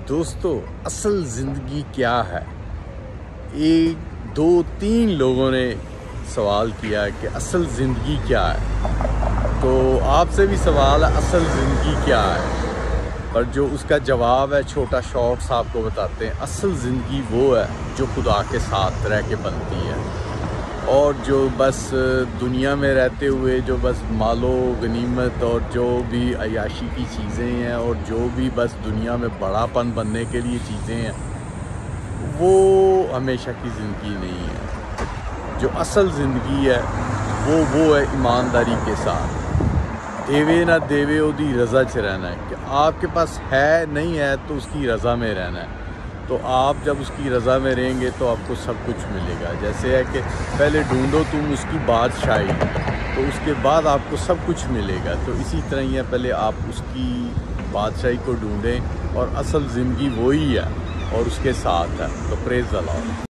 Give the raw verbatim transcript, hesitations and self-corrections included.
दोस्तों, असल ज़िंदगी क्या है? एक दो तीन लोगों ने सवाल किया कि असल ज़िंदगी क्या है। तो आपसे भी सवाल है, असल ज़िंदगी क्या है? पर जो उसका जवाब है छोटा शॉर्ट्स आपको बताते हैं। असल ज़िंदगी वो है जो खुदा के साथ रह के बनती है, और जो बस दुनिया में रहते हुए जो बस मालो गनीमत और जो भी अयाशी की चीज़ें हैं और जो भी बस दुनिया में बड़ापन बनने के लिए चीज़ें हैं, वो हमेशा की ज़िंदगी नहीं है। जो असल ज़िंदगी है वो वो है ईमानदारी के साथ, देवे ना देवे ओदी रज़ा च रहना है। कि आपके पास है नहीं है तो उसकी रज़ा में रहना है। तो आप जब उसकी रज़ा में रहेंगे तो आपको सब कुछ मिलेगा। जैसे है कि पहले ढूंढो तुम उसकी बादशाही, तो उसके बाद आपको सब कुछ मिलेगा। तो इसी तरह ही है, पहले आप उसकी बादशाही को ढूंढें और असल ज़िंदगी वही है और उसके साथ है। तो प्रेज़ द लॉर्ड।